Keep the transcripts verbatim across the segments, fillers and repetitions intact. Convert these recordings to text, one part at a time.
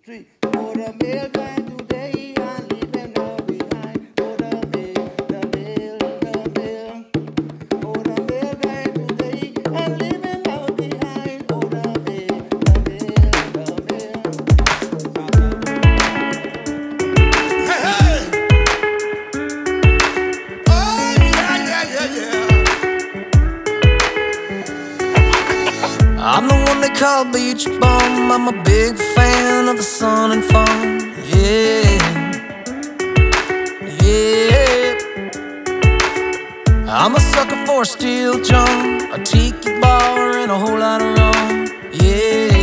three. For the mailman today, I leave him now behind. For the mail, the mail, the mail. For the mailman today, I leave him now behind. For the mail, the mail, the mail. Hey, hey! Oh, yeah, yeah, yeah, yeah. I'm the one they call Beach Bum. I'm a big fan of the sun and fun. Yeah, yeah. I'm a sucker for a steel drum, a tiki bar, and a whole lot of rum. Yeah,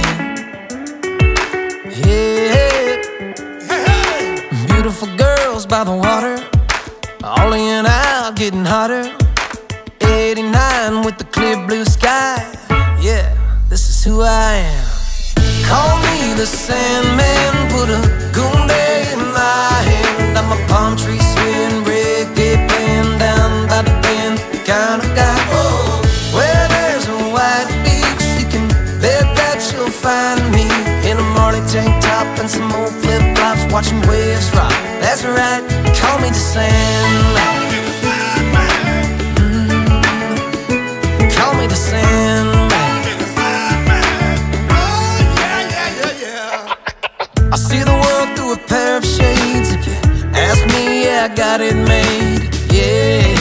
yeah. Hey, hey! Beautiful girls by the water, all in and out, getting hotter. eighty-nine with the clear blue sky. Yeah, this is who I am. Call me the Sandman, put a goonday in my hand. I'm a palm tree swing, reggae playing down by the bend kind of guy. Whoa. Where there's a white beach, you can bet that you'll find me in a Marley tank top and some old flip-flops, watching waves rock. That's right, call me the Sandman. Mm. Call me the Sandman. I see the world through a pair of shades. If you ask me, yeah, I got it made. Yeah,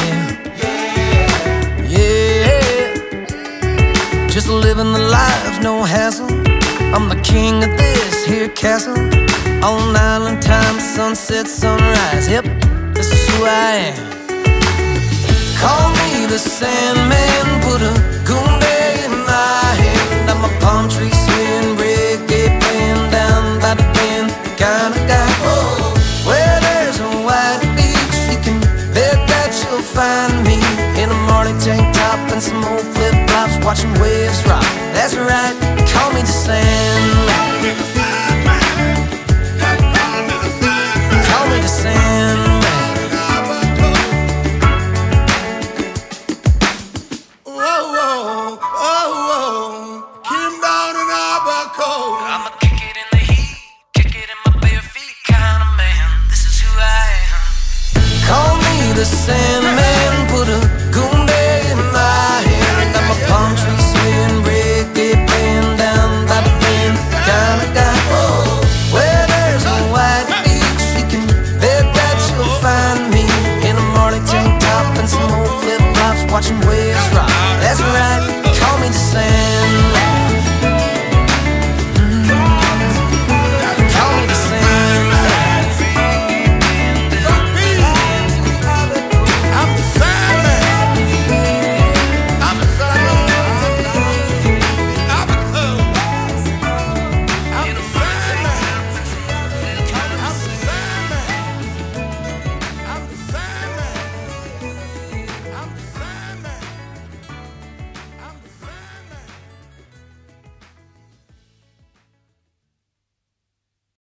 yeah. Just living the life, no hassle. I'm the king of this here castle. On island time, sunset, sunrise. Yep, this is who I am. Call me the Sandman, put a goonday in my hand. I'm a palm tree swing, reggae playing down by the bend kind of guy. Whoa. Where there's a white beach, you can bet that you'll find me in a Marley tank top and some old flip-flops, watching waves rock. That's right, call me the Sandman. Call me the Sandman. I'ma kick it in the heat, kick it in my bare feet kind of man. This is who I am. Call me the Sandman.